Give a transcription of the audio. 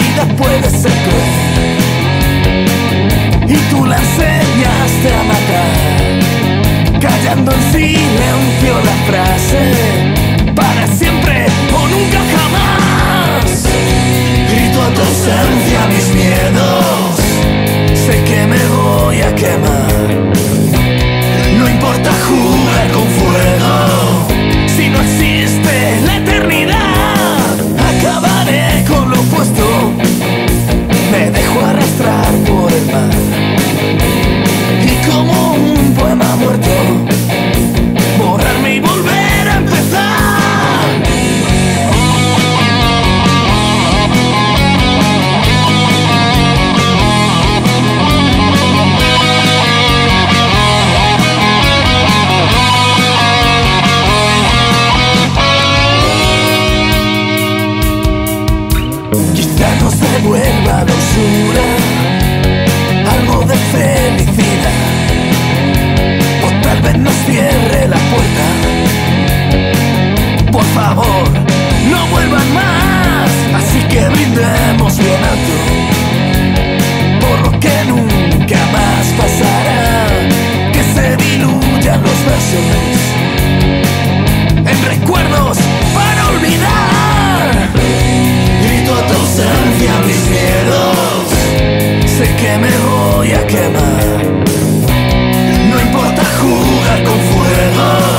vida puede ser cruel y tú la enseñaste a matar, callando en silencio la frase para siempre o nunca jamás. Grito a tu ausencia mis miedos, sé que me voy a quemar. No importa jugar con fuego si no existe la eternidad. Acabaré con lo opuesto, me dejo arrastrar por el mar y como un poema muerto borrarme y volver a empezar. Quizá no se vuelva dulzura, algo de felicidad, o tal vez nos cierre la puerta. Por favor, no vuelvan más, así que brindemos bien alto por lo que nunca más pasará. Que se diluyan los versos en recuerdos para olvidar. Grito a tu ausencia mis miedos, sé que me voy a quemar. No importa jugar con fuego